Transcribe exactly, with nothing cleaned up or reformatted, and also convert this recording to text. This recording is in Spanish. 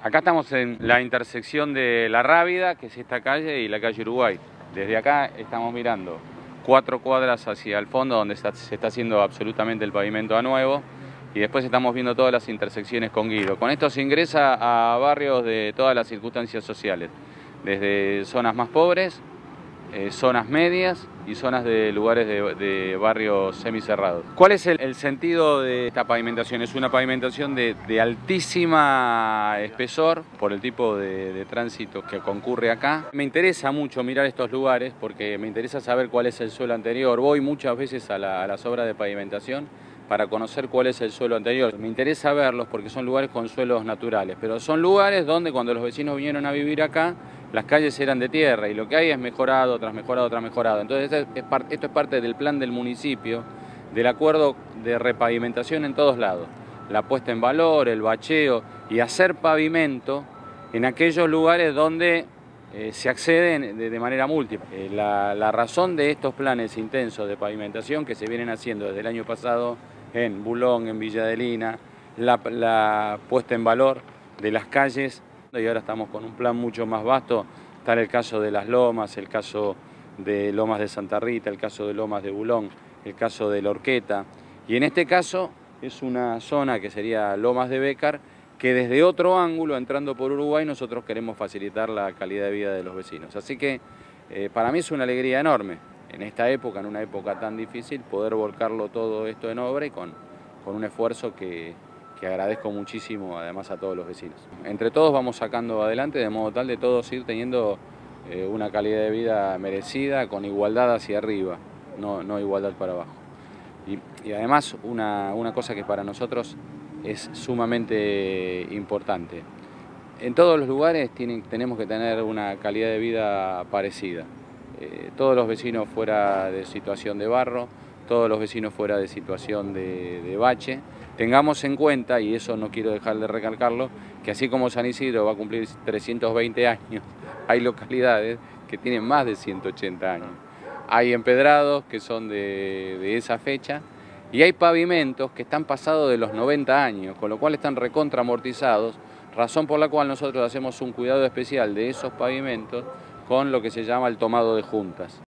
Acá estamos en la intersección de La Rábida, que es esta calle, y la calle Uruguay. Desde acá estamos mirando cuatro cuadras hacia el fondo, donde está, se está haciendo absolutamente el pavimento a nuevo, y después estamos viendo todas las intersecciones con Guido. Con esto se ingresa a barrios de todas las circunstancias sociales, desde zonas más pobres, eh, zonas medias y zonas de lugares de, de barrios semicerrados. ¿Cuál es el, el sentido de esta pavimentación? Es una pavimentación de, de altísima espesor por el tipo de, de tránsito que concurre acá. Me interesa mucho mirar estos lugares porque me interesa saber cuál es el suelo anterior. Voy muchas veces a, la, a las obras de pavimentación para conocer cuál es el suelo anterior. Me interesa verlos porque son lugares con suelos naturales, pero son lugares donde cuando los vecinos vinieron a vivir acá, las calles eran de tierra y lo que hay es mejorado, tras mejorado, tras mejorado. Entonces esto es, esto es parte del plan del municipio, del acuerdo de repavimentación en todos lados. La puesta en valor, el bacheo y hacer pavimento en aquellos lugares donde eh, se accede de, de manera múltiple. Eh, la, la razón de estos planes intensos de pavimentación que se vienen haciendo desde el año pasado en Bulón, en Villa Adelina, la, la puesta en valor de las calles, y ahora estamos con un plan mucho más vasto. Está el caso de las Lomas, el caso de Lomas de Santa Rita, el caso de Lomas de Bulón, el caso de La Horqueta, y en este caso es una zona que sería Lomas de Bécar, que desde otro ángulo, entrando por Uruguay, nosotros queremos facilitar la calidad de vida de los vecinos. Así que eh, para mí es una alegría enorme, en esta época, en una época tan difícil, poder volcarlo todo esto en obra y con, con un esfuerzo que, que agradezco muchísimo además a todos los vecinos. Entre todos vamos sacando adelante de modo tal de todos ir teniendo eh, una calidad de vida merecida, con igualdad hacia arriba, no, no igualdad para abajo. Y, y además una, una cosa que para nosotros es sumamente importante. En todos los lugares tienen, tenemos que tener una calidad de vida parecida. Eh, todos los vecinos fuera de situación de barro, todos los vecinos fuera de situación de, de bache, tengamos en cuenta, y eso no quiero dejar de recalcarlo, que así como San Isidro va a cumplir trescientos veinte años, hay localidades que tienen más de ciento ochenta años. Hay empedrados que son de, de esa fecha y hay pavimentos que están pasados de los noventa años, con lo cual están recontra amortizados, razón por la cual nosotros hacemos un cuidado especial de esos pavimentos con lo que se llama el tomado de juntas.